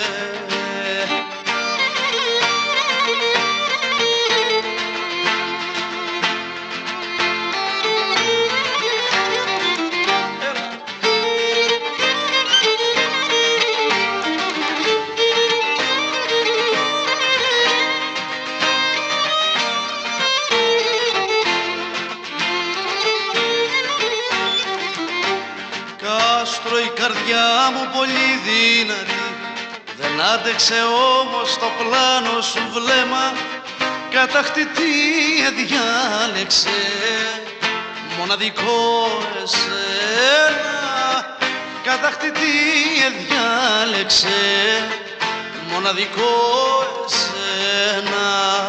Κάστρο η καρδιά μου πολύ δύνατη, δεν άντεξε όμως το πλάνο σου βλέμμα. Κατακτητή διάλεξε μοναδικό εσένα, κατακτητή διάλεξε μοναδικό εσένα.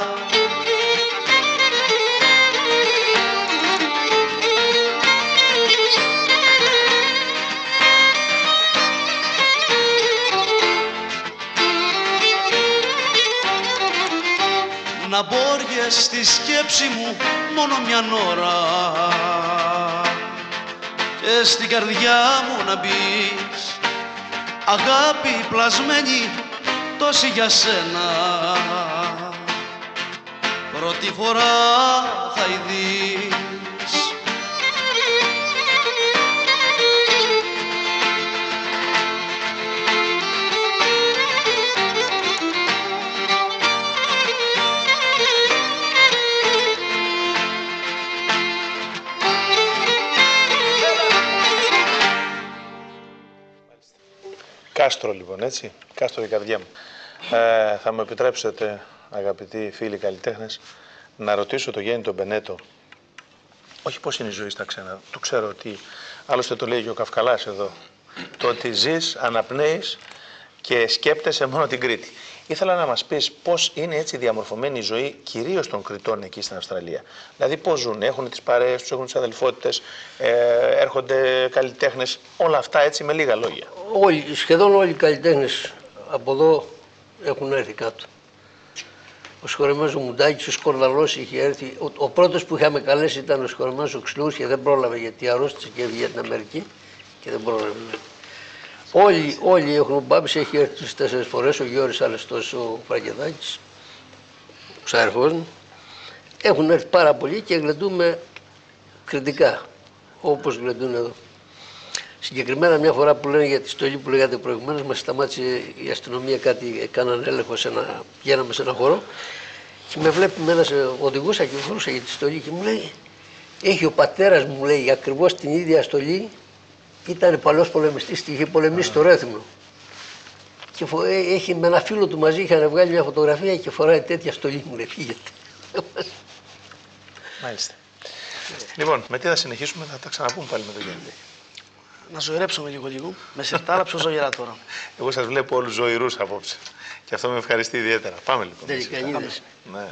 Να μπόριες στη σκέψη μου μόνο μιαν ώρα και στην καρδιά μου να μπεις, αγάπη πλασμένη τόση για σένα, πρώτη φορά θα ειδείς. Κάστρο λοιπόν, έτσι, Κάστρο η καρδιά μου. Ε, θα μου επιτρέψετε, αγαπητοί φίλοι καλλιτέχνες, να ρωτήσω το Γέννη τον Μπενέτο, όχι πώς είναι η ζωή στα ξένα, το ξέρω ότι, άλλωστε το λέει και ο Καυκαλάς εδώ, το ότι ζεις, αναπνέεις και σκέπτεσαι μόνο την Κρήτη. Ήθελα να μας πεις πώς είναι έτσι διαμορφωμένη η ζωή κυρίως των Κρητών εκεί στην Αυστραλία. Δηλαδή πώς ζουν, έχουν τις παρέες τους, έχουν τις αδελφότητες, ε, έρχονται καλλιτέχνες, όλα αυτά έτσι με λίγα λόγια. Όλοι, σχεδόν όλοι οι καλλιτέχνες από εδώ έχουν έρθει κάτω. Ο Σχορεμένος ο Μουντάκης, ο Σκορδαλός είχε έρθει. Ο, ο πρώτος που είχαμε καλέσει ήταν ο Σχορεμένος ο Ξυλούς και δεν πρόλαβε γιατί αρρώστησε και έβγαινε την Αμερική και δεν πρόλαβε. Όλοι, όλοι έχουν, ο Μπάμπης έχει έρθει τις τέσσερις φορές, ο Γιώρης Αλεστός, ο Φραγκεδάκης, ο ξαδερφός μου. Έχουν έρθει πάρα πολλοί και γλεντούμε κριτικά, όπως γλεντούν εδώ. Συγκεκριμένα μια φορά που λένε για τη στολή που λέγατε προηγουμένως, μας σταμάτησε η αστυνομία κάτι, έκαναν έλεγχο, σε ένα, πηγαίναμε σε ένα χώρο και με βλέπει με ένας οδηγούσα και φορούσα για τη στολή και μου λέει, έχει ο πατέρας μου, λέει, ακριβώς την ίδια στολή, ήταν παλαιός πολεμιστής και είχε πολεμήσει στο Ρέθυμνο. Και φο... έχει με ένα φίλο του μαζί, είχαν βγάλει μια φωτογραφία και φοράει τέτοια στολή, μου λέει, φύγετε. Μάλιστα. Λοιπόν, με τι θα συνεχίσουμε, θα τα ξαναπούμε πάλι με τον Γιάννη. Να ζωηρέψουμε λίγο λίγο. Με σιρτάρα πιο ζωηρά τώρα. Εγώ σας βλέπω όλους ζωηρούς απόψε. Και αυτό με ευχαριστεί ιδιαίτερα. Πάμε λοιπόν. Τελικά είδες. Ναι.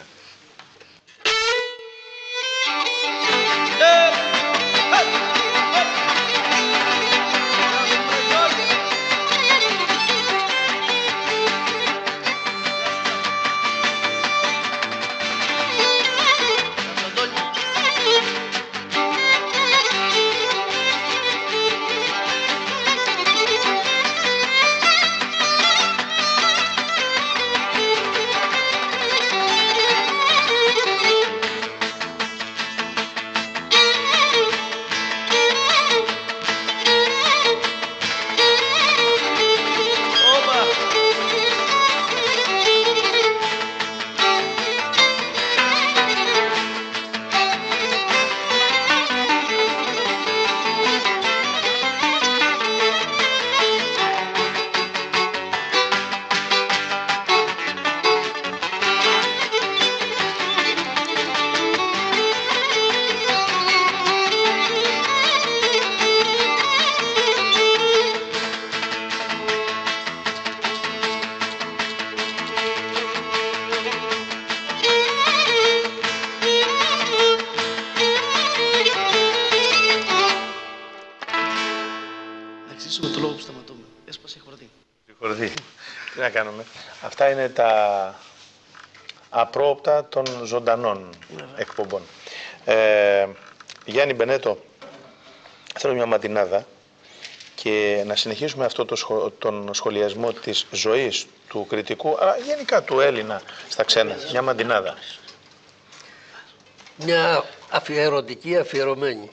Τι να κάνουμε. Αυτά είναι τα απρόοπτα των ζωντανών εκπομπών. Ε, Γιάννη Μπενέτο, θέλω μια ματινάδα και να συνεχίσουμε αυτό το σχο, τον σχολιασμό της ζωής του κριτικού, αλλά γενικά του Έλληνα στα ξένα. Μια ματινάδα. Μια αφιερωτική, αφιερωμένη.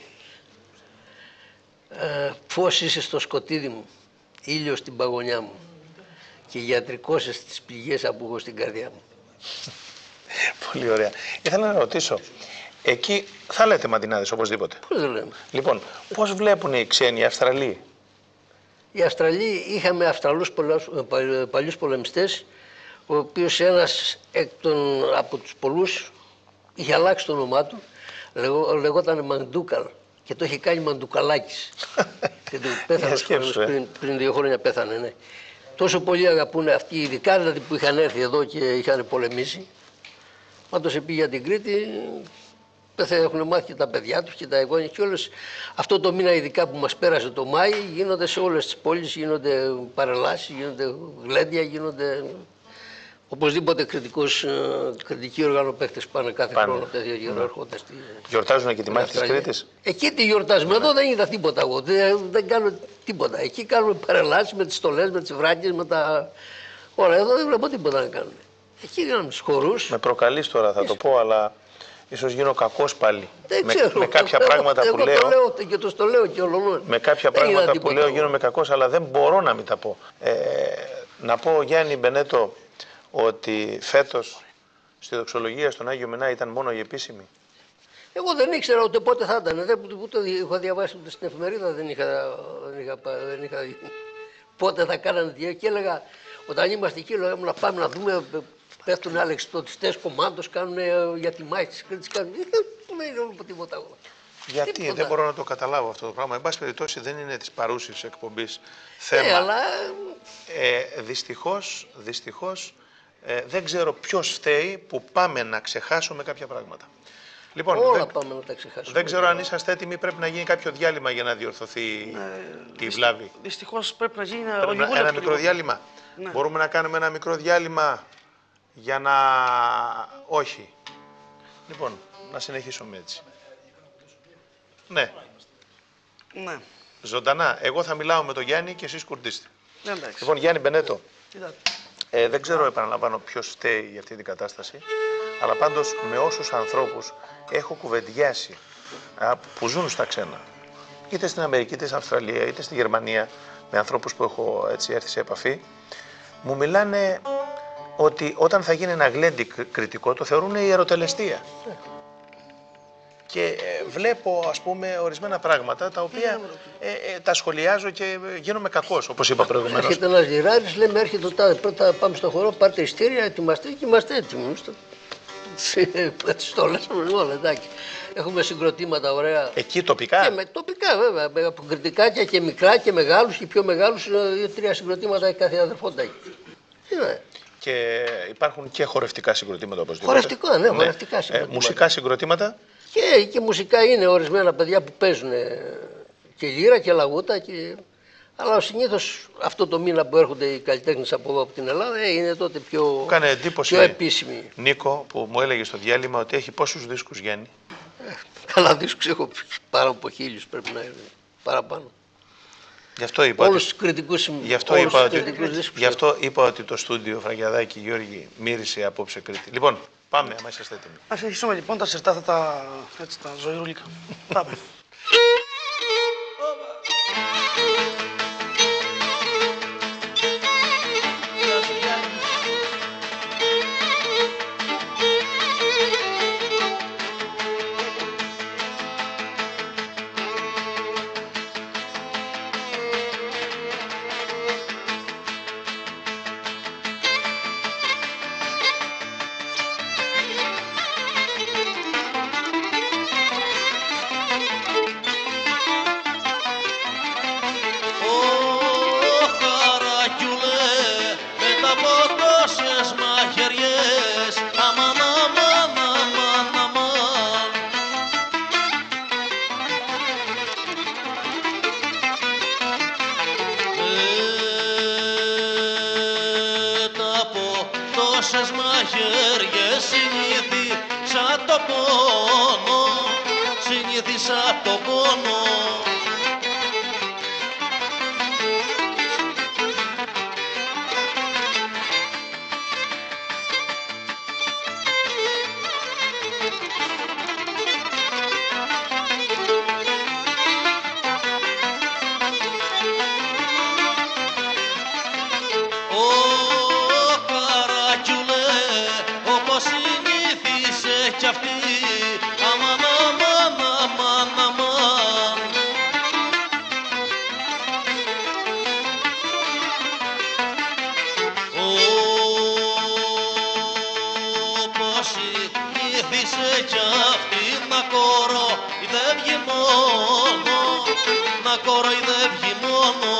Ε, φως είσαι στο σκοτίδι μου, ήλιος στην παγωνιά μου και γιατρικός είσαι στις πληγές που έχω στην καρδιά μου. Πολύ ωραία. Ήθελα να ρωτήσω, εκεί θα λέτε ματινάδες οπωσδήποτε. Πώς δεν λέμε. Λοιπόν, πώς βλέπουν οι ξένοι, οι Αυστραλοί? Οι Αυστραλοί, είχαμε Αυστραλούς παλιούς πολεμιστές, ο οποίος ένας εκ των, από τους πολλούς είχε αλλάξει το όνομά του, λεγό, λεγόταν Μαντούκαλ και το είχε κάνει Μαντουκαλάκης. Και το πέθανε σκέψου, πριν, πριν δύο χρόνια πέθανε, ναι. Τόσο πολύ αγαπούν αυτοί, ειδικά δηλαδή που είχαν έρθει εδώ και είχαν πολεμήσει. Πάντως πήγε για την Κρήτη, έχουν μάθει και τα παιδιά τους και τα εγγόνια και όλες. Αυτό το μήνα ειδικά που μας πέρασε το Μάη, γίνονται σε όλες τις πόλεις, γίνονται παρελάσεις, γίνονται γλέντια, γίνονται οπωσδήποτε κριτικός, κριτικοί οργανοπαίχτες πάνε κάθε πάνε. χρόνο τέτοια γύρω έρχονται. Στη... Γιορτάζουν και τη μάχη της Κρήτης. Εκεί τη γιορτάζουμε, εδώ δεν είδα τίποτα εγώ, δεν, δεν κάνω τίποτα. Εκεί κάνουμε παρελάσεις με τις στολές, με τις βράκες, με τα... Ωραία, εδώ δεν βλέπω τίποτα να κάνουμε. Εκεί κάνουμε τους χορούς. Με προκαλείς τώρα θα το πω, αλλά ίσως γίνω κακός πάλι. Δεν με, ξέρω. με κάποια πράγματα εγώ που λέω. Το λέω και το στο λέω και όλων. Με κάποια δεν πράγματα που λέω εγώ. γίνομαι κακός, αλλά δεν μπορώ να μην τα πω. Ε, να πω, Γιάννη Μπενέτο, ότι φέτος στη δοξολογία στον Άγιο Μενά ήταν μόνο η επίσημη. Εγώ δεν ήξερα ούτε πότε θα ήταν. Δεν, ούτε είχα διαβάσει ούτε στην εφημερίδα, δεν είχα, δεν είχα, δεν είχα πότε θα κάνανε. Και έλεγα, όταν είμαστε εκεί, λέγαμε να πάμε να δούμε. Πέφτουν αλεξιπτωτιστές κομμάτων, κάνουν για τη μάχη της Κρήτης. Κάνουν... Δεν είναι όλο τίποτα εγώ. Γιατί τίποτα. Δεν μπορώ να το καταλάβω αυτό το πράγμα. Εν πάση περιπτώσει δεν είναι της παρούσης εκπομπής θέμα. Ε, αλλά... ε, δυστυχώς, δυστυχώς ε, δεν ξέρω ποιος φταίει που πάμε να ξεχάσουμε κάποια πράγματα. Λοιπόν, όλα δεν, πάμε να τα ξεχάσουμε. Δεν ξέρω αν είσαστε έτοιμοι, πρέπει να γίνει κάποιο διάλειμμα για να διορθωθεί ε, η βλάβη. Δυστυχώς πρέπει να γίνει πρέπει να, ένα μικρό διάλειμμα. Ναι. Μπορούμε να κάνουμε ένα μικρό διάλειμμα για να... Όχι. Λοιπόν, να συνεχίσουμε έτσι. Ναι. Ναι. Ζωντανά. Εγώ θα μιλάω με τον Γιάννη και εσείς κουρδίστε. Ναι, εντάξει. Λοιπόν, Γιάννη Μπενέτο, ε, δεν ξέρω, επαναλαμβάνω, ποιος φταίει για αυτή την κατάσταση, αλλά πάντως με όσους ανθρώπους έχω κουβεντιάσει α, που ζουν στα ξένα, είτε στην Αμερική, είτε στην Αυστραλία, είτε στη Γερμανία, με ανθρώπους που έχω έτσι έρθει σε επαφή, μου μιλάνε ότι όταν θα γίνει ένα γλέντι κριτικό το θεωρούν ιεροτελεστία. και ε, βλέπω, ας πούμε, ορισμένα πράγματα τα οποία ε, ε, τα σχολιάζω και γίνομαι κακός, όπως είπα προηγουμένως. Έρχεται ένας γυράρης, λέμε έρχεται το τάδε, πρώτα πάμε στο χορό, πάρτε ειστήρια, ετοιμαστείτε και είμαστε έτοιμοι. Στο λέσαμε όλα, εντάξει. Έχουμε συγκροτήματα ωραία. Εκεί τοπικά. Και με, τοπικά βέβαια, με αποκριτικάκια και μικρά και μεγάλους και πιο μεγάλους, δύο-τρία συγκροτήματα κάθε αδερφότητα. Είναι. Και υπάρχουν και χορευτικά συγκροτήματα οπωσδήποτε. Χορευτικά, ναι, χορευτικά Ε, συγκροτήματα. μουσικά συγκροτήματα. Και, και μουσικά είναι ορισμένα παιδιά που παίζουν και λύρα και λαγούτα. Και... Αλλά συνήθως αυτό το μήνα που έρχονται οι καλλιτέχνες από εδώ από την Ελλάδα είναι τότε πιο, Κάνε εντύπωση, πιο επίσημοι. Νίκο, που μου έλεγε στο διάλειμμα ότι έχει πόσους δίσκους, Γιάννη? Ε, καλά δίσκους έχω πάρα από χίλιους πρέπει να είναι, παραπάνω. Γι' αυτό είπα, όλους ότι... τους κριτικούς, γι αυτό όλους είπα, τους ότι... δίσκους. Γι αυτό είπα ότι το στούντιο Φραγκιαδάκη Γιώργη μύρισε απόψε Κρήτη. Λοιπόν, πάμε, άμα είσαστε έτοιμοι. Ας αρχίσουμε λοιπόν τα σερτά αυτά τα, έτσι, τα ζωηρούλικα. Πάμε. τόσες μαχαίριες συνήθισα το πόνο, συνήθισα το πόνο. Κι αυτή, αμάν, αμάν, αμάν, αμάν. Όπως συνήθισε κι αυτή να κοροϊδεύει μόνο, να κοροϊδεύει μόνο.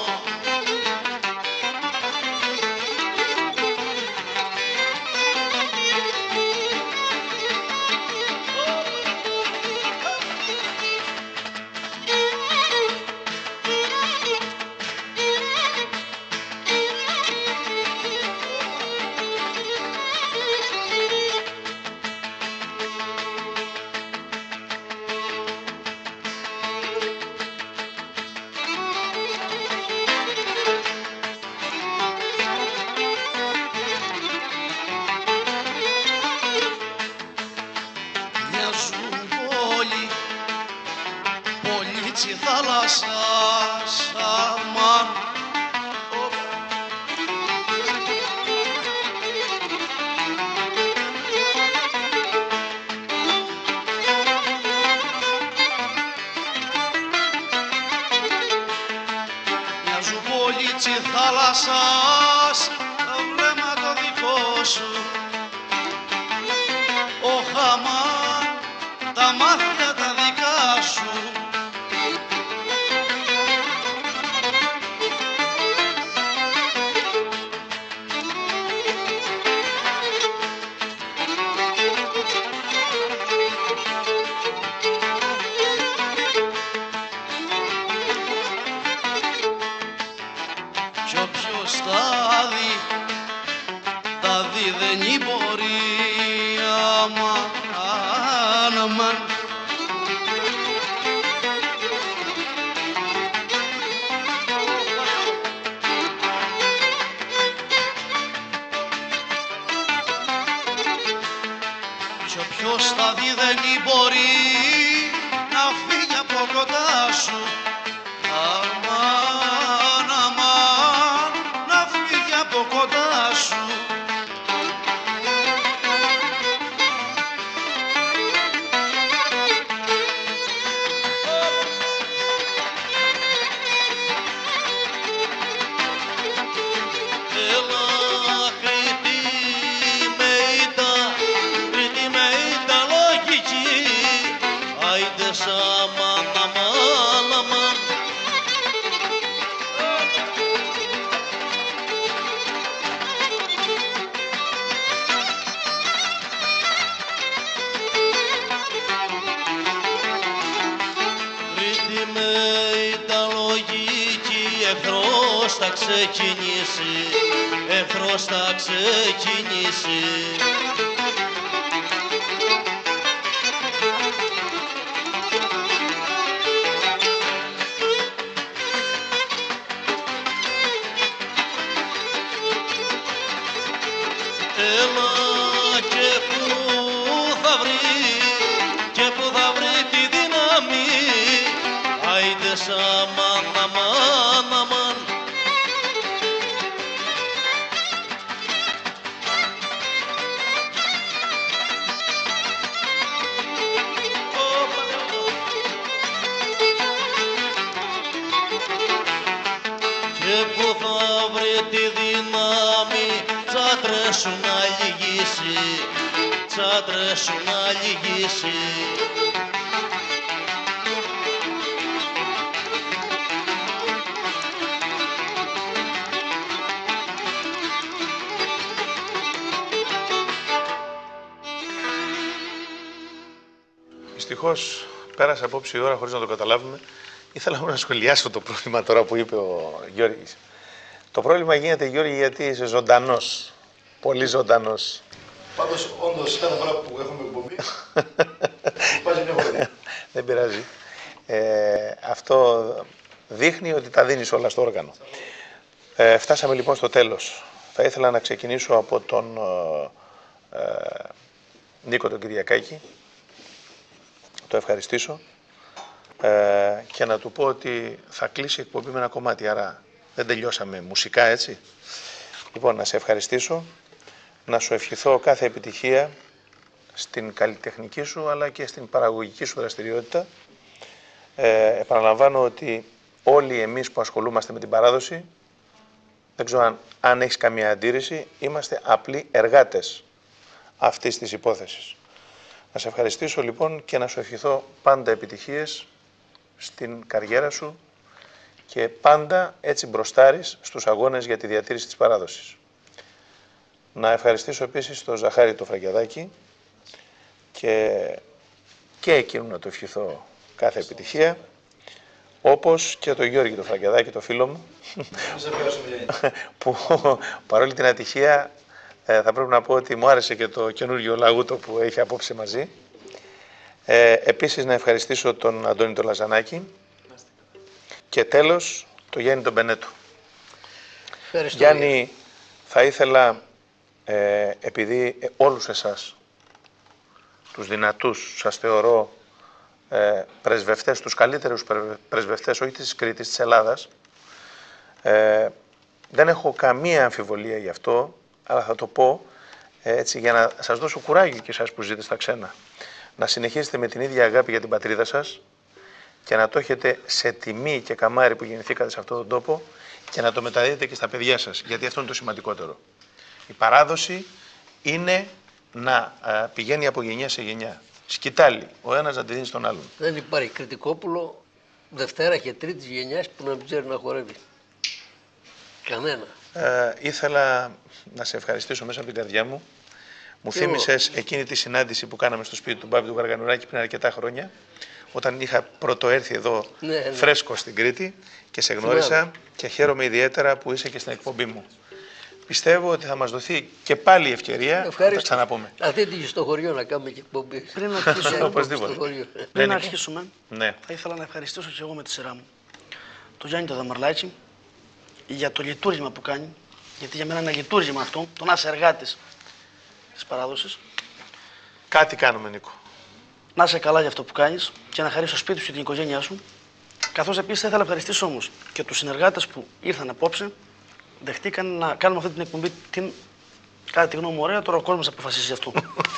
Θάλασσας, αμάν. Μοιάζουν πολίτσι θάλασσας, το βλέμμα το δικό σου. Ωχ, αμάν, τα μάτια τα δικά σου. Κι όποιος τα δει, τα δει δεν μπορεί, αμάν, αμάν. Κι όποιος τα δει δεν μπορεί να φύγει από κοντά σου, αμάν, αμάν, να φύγει από κοντά σου. εχθρός θα ξεκινήσει, εχθρός θα ξεκινήσει. Έλα και που θα βρει, και που θα βρει τη δύναμη, άιντες αμάν, αμάν, αμάν. Και που θα βρει τη δύναμη, τσάντρες σου να λυγίσει, τσάντρες σου να λυγίσει. Δυστυχώς πέρασε απόψε η ώρα χωρίς να το καταλάβουμε. Ήθελα μόνο να σχολιάσω το πρόβλημα τώρα που είπε ο Γιώργης. Το πρόβλημα γίνεται, Γιώργη, γιατί είσαι ζωντανός. Πολύ ζωντανός. Πάντως, όντως, κάθε φορά που έχουμε εκπομπή, βάζει μια χωριά. Δεν πειράζει. Ε, αυτό δείχνει ότι τα δίνεις όλα στο όργανο. Ε, φτάσαμε λοιπόν στο τέλος. Θα ήθελα να ξεκινήσω από τον ε, ε, Νίκο τον Κυριακάκη. Το ευχαριστήσω. Ε, και να του πω ότι θα κλείσει η εκπομπή με ένα κομμάτι, άρα δεν τελειώσαμε μουσικά, έτσι. Λοιπόν, να σε ευχαριστήσω, να σου ευχηθώ κάθε επιτυχία στην καλλιτεχνική σου αλλά και στην παραγωγική σου δραστηριότητα. Ε, επαναλαμβάνω ότι όλοι εμείς που ασχολούμαστε με την παράδοση, δεν ξέρω αν, αν έχεις καμία αντίρρηση, είμαστε απλοί εργάτες αυτής της υπόθεσης. Να σε ευχαριστήσω λοιπόν και να σου ευχηθώ πάντα επιτυχίες στην καριέρα σου και πάντα έτσι μπροστάρεις στους αγώνες για τη διατήρηση της παράδοσης. Να ευχαριστήσω επίσης τον Ζαχάρη το Φραγκιαδάκη και, και εκείνου να του ευχηθώ κάθε επιτυχία, όπως και τον Γιώργη το Φραγκιαδάκη, το φίλο μου, που παρόλη την ατυχία ε, θα πρέπει να πω ότι μου άρεσε και το καινούργιο λαγούτο που έχει απόψε μαζί. Ε, επίσης να ευχαριστήσω τον Αντώνη τον Λαζανάκη και τέλος τον Γιάννη τον Μπενέτου. Ευχαριστώ. Γιάννη, θα ήθελα, ε, επειδή ε, όλους εσάς, τους δυνατούς, σας θεωρώ ε, πρεσβευτές, τους καλύτερους πρεσβευτές, όχι της Κρήτης, της Ελλάδας, ε, δεν έχω καμία αμφιβολία γι' αυτό, αλλά θα το πω ε, έτσι για να σας δώσω κουράγιο και εσάς που ζείτε στα ξένα. Να συνεχίσετε με την ίδια αγάπη για την πατρίδα σας και να το έχετε σε τιμή και καμάρι που γεννηθήκατε σε αυτόν τον τόπο και να το μεταδίδετε και στα παιδιά σας, γιατί αυτό είναι το σημαντικότερο. Η παράδοση είναι να α, πηγαίνει από γενιά σε γενιά. Σκητάλη, ο ένας να τη δίνει στον άλλον. Δεν υπάρχει Κρητικόπουλο Δευτέρα και Τρίτης γενιάς που να μην ξέρει να χορεύει. Κανένα. Ε, ήθελα να σε ευχαριστήσω μέσα από την καρδιά μου. Μου θύμισες εκείνη τη συνάντηση που κάναμε στο σπίτι του Μπάμπη του Γαργανουράκη πριν αρκετά χρόνια, όταν είχα πρωτοέρθει εδώ ναι, ναι. φρέσκο στην Κρήτη και σε γνώρισα Φυλάδο. Και χαίρομαι ιδιαίτερα που είσαι και στην εκπομπή μου. Πιστεύω ότι θα μας δοθεί και πάλι η ευκαιρία Ευχαριστώ. να τα ξαναπούμε. Να δείτε στο χωριό να κάνουμε και εκπομπή. Πριν να αρχίσουμε, Οπωσδήποτε. Στο χωριό. πριν Ναι, να Νίκο. αρχίσουμε Ναι. θα ήθελα να ευχαριστήσω και εγώ με τη σειρά μου τον Γιάννη τον Δαμαρλάκη για το λειτουργήμα που κάνει, γιατί για μένα είναι λειτουργήμα αυτό, το να είσαι εργάτης της παράδοσης. Κάτι κάνουμε, Νίκο. Να είσαι καλά για αυτό που κάνεις και να χαρίσεις το σπίτι σου και την οικογένειά σου. Καθώς επίσης θα ήθελα να ευχαριστήσω όμως και τους συνεργάτες που ήρθαν απόψε, δεχτήκαν να κάνουμε αυτή την εκπομπή την, κατά τη γνώμη μου, ωραία, τώρα ο κόσμος αποφασίσει γι' αυτό.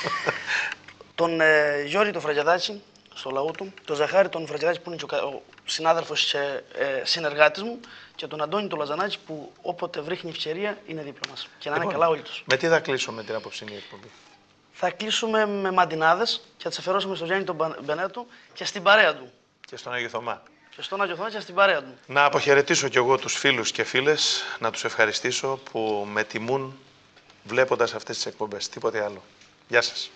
τον ε, Γιώργη τον Φραγκιαδάκη, στο λαό του, τον Ζαχάρη τον Φραγκιαδάκη που είναι και ο, ο συνάδελφος και ε, συνεργάτης μου και τον Αντώνη τον Λαζανάκη που όποτε βρίσκει ευκαιρία είναι δίπλα μας. Και να είναι Λοιπόν, καλά όλοι τους. Με τι θα κλείσουμε την απόψινή εκπομπή? Θα κλείσουμε με μαντινάδες και θα τις αφιερώσουμε στον Γιάννη τον Μπα- Μπενέτου και στην παρέα του. Και στον Άγιο Θωμά. Και στον Άγιο Θωμά και στην παρέα του. Να αποχαιρετήσω κι εγώ τους φίλους και φίλες, να τους ευχαριστήσω που με τιμούν βλέποντας αυτές τις εκπομπές. Τίποτε άλλο. Γεια σας.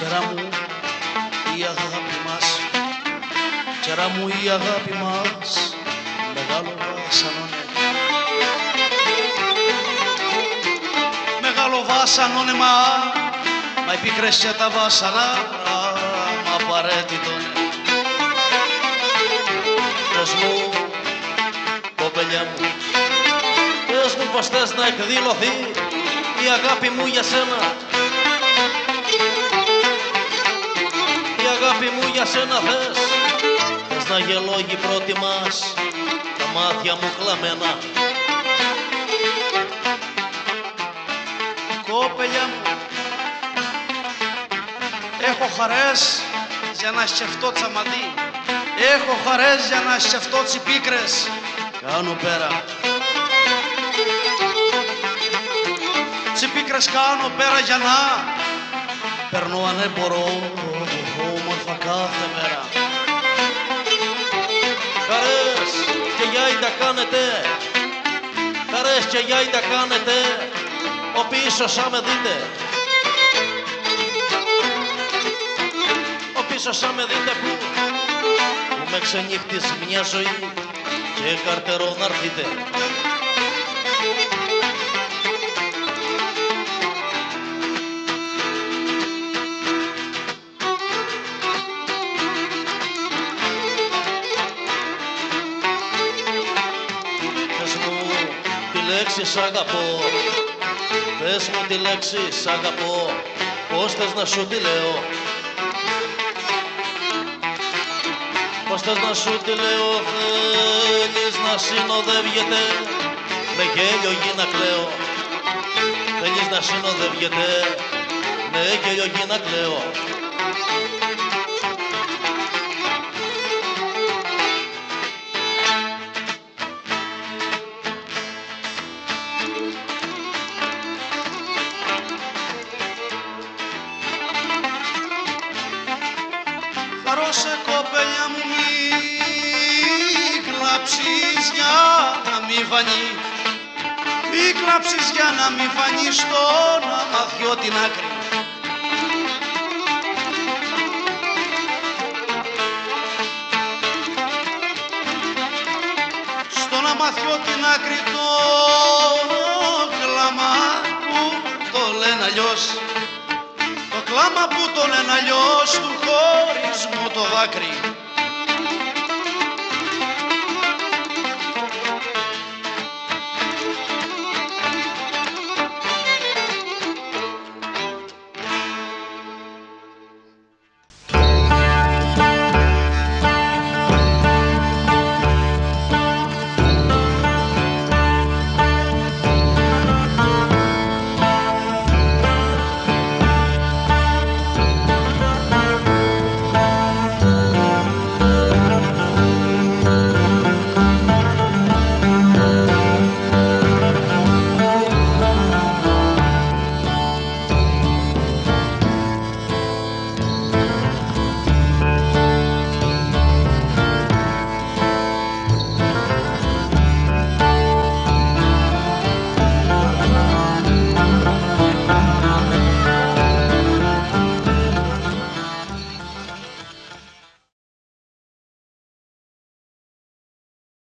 Τσερά μου η αγάπη μας, τσερά μου η αγάπη μας, μεγάλο βάσανο, μεγάλο βάσανο, μα οι πίκρες και τα βάσανα, μα απαραίτητο. Πες μου, κοπελιά μου, πες μου πως θες να εκδηλωθεί η αγάπη μου για σένα. Η αγάπη μου για σένα θες, θες να γελόγει πρώτη μας τα μάτια μου κλαμμένα. Κοπελιά μου, έχω χαρές για να σκεφτώ τσαμαντί, έχω χαρές για να σκεφτώ τσιπίκρες, Κάνω πέρα, τσιπίκρες κάνω πέρα για να περνώ αν δεν μπορώ, όμορφα κάθε μέρα. Χαρές και γιάι τα κάνετε, χαρές και γιάι τα κάνετε, ο πίσω σαν με δείτε. Ο πίσω σαν με δείτε που, που με ξενύχτης μια ζωή και καρτερό να έρθείτε. Πες μου τη λέξη σ' αγαπώ, πες μου τη λέξη σ' αγαπώ, πώς θες να σου τη λέω. Πώς θες να σου τη λέω, θέλεις να συνοδεύγεται με γέλιο γη να κλαίω. Θέλεις να συνοδεύγεται με γέλιο γη να κλαίω. Χαρώσε κοπέλια μου, μη κλάψεις για να μη φανεί, μη κλάψεις για να μη φανεί στον αμαθιό την άκρη. Στον αμαθιό την άκρη το κλάμα που το λένε αλλιώς, το κλάμα που το λένε αλλιώς του χωρισμού το δάκρυ.